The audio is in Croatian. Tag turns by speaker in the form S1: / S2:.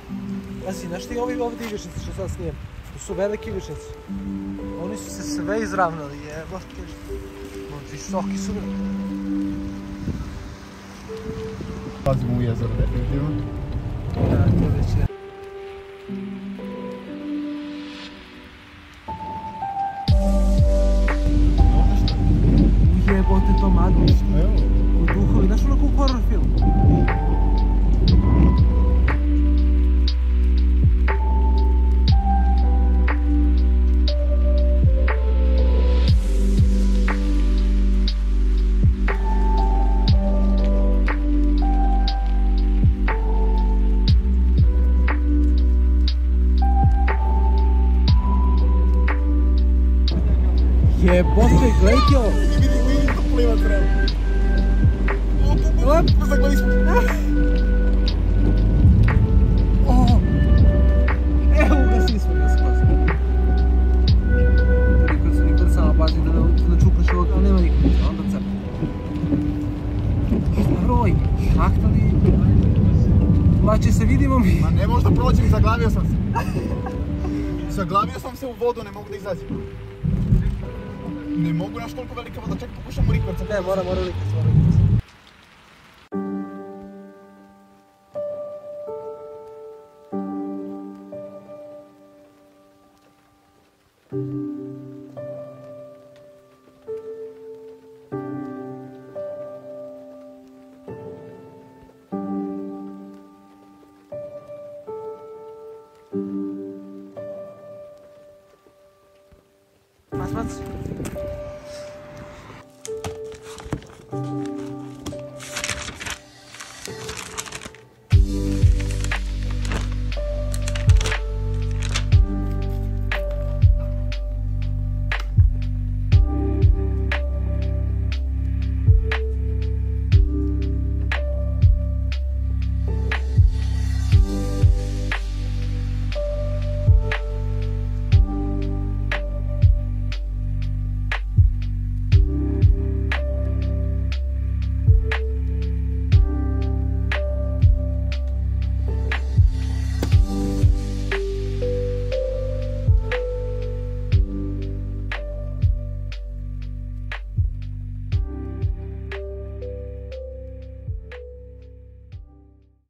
S1: Pazi, znaš ti ovi ovdje ivičnici što sad snijem? To su veliki ivičnici. Oni su se sve izravnali, jebote. Visoki su.
S2: Pazimo u jezero, definitivno.
S1: Da, to već je. Ujebote to maglo.
S2: Evo.
S1: U duhovi, znaš onako u horror film? Jebote, gledaj ti ovo!
S2: Vidi to pliva treba. Zagledali smo.
S1: Evo ugasili smo ga skroz. Nikad sama pazi da ne čupaš ovog, ali nema nikog, onda crta. Šta roj? Ahtali? Lače se vidimo mi.
S2: Ma ne možda prođem, zaglavio sam se. Zaglavio sam se u vodu, ne mogu da izlazim. Ne mogu, naš toliko velika voda, čak pokušamo likvac.
S1: Ne, mora likvac, Mac.